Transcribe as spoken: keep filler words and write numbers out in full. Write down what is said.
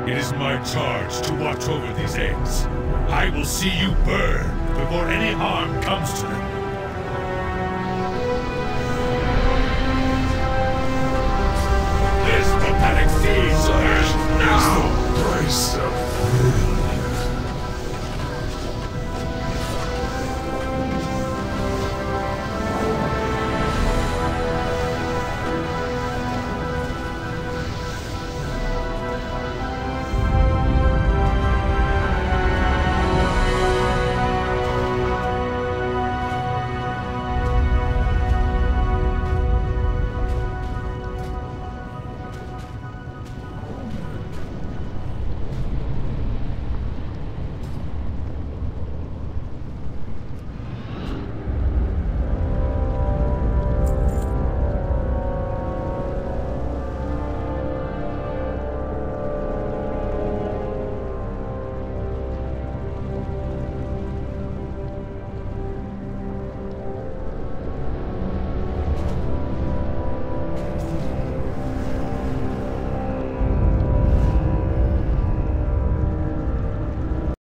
It is my charge to watch over these eggs. I will see you burn before any harm comes to them.